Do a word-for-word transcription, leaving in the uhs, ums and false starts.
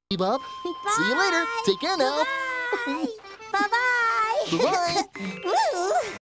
Bob. Bye. See you later. Take care now. Bye-bye. Bye-bye. Bye-bye. Woo.